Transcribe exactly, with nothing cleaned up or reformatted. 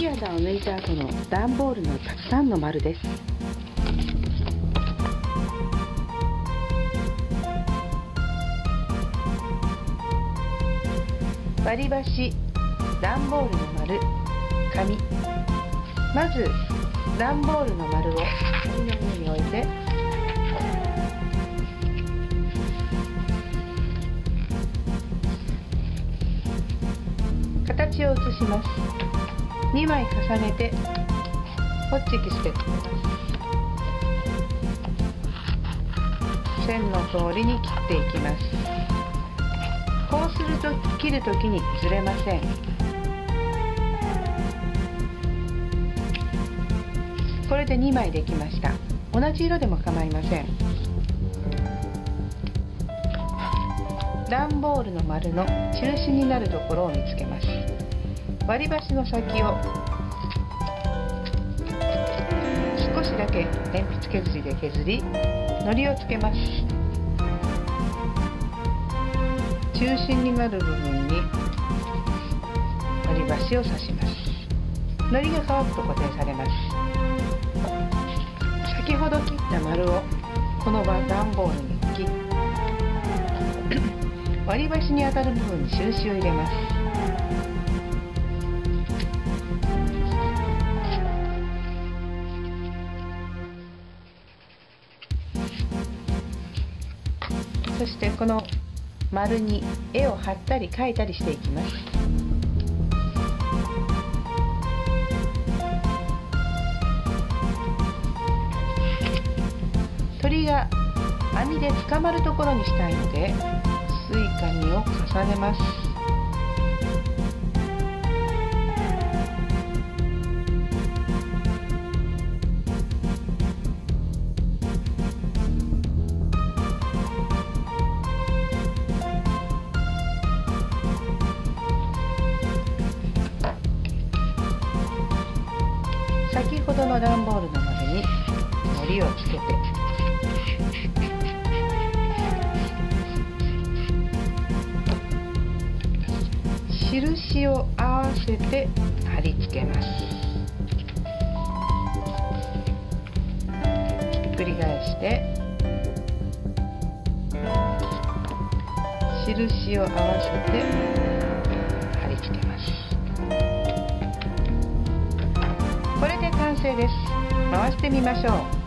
き穴を抜いた後の段ボールのたくさんの丸です。割り箸、段ボールの丸、紙。まず段ボールの丸を紙の上に置いて、形を写します。にまい重ねてホッチキスで留めます。線の通りに切っていきます。こうすると切るときにずれません。これでにまいできました。同じ色でも構いません。段ボールの丸の中心になるところを見つけます。割り箸の先を少しだけ鉛筆削りで削り、糊をつけます。中心になる部分に割り箸を刺します。糊が乾くと固定されます。先ほど切った丸をこの段ボールに置き、割り箸に当たる部分に印を入れます。そしてこの丸に絵を貼ったり描いたりしていきます。鳥が網で捕まるところにしたいので、薄い紙を重ねます。先ほどの段ボールの丸に糊をつけて、印を合わせて貼り付けます。ひっくり返して印を合わせて貼り付けます。これで完成です。回してみましょう。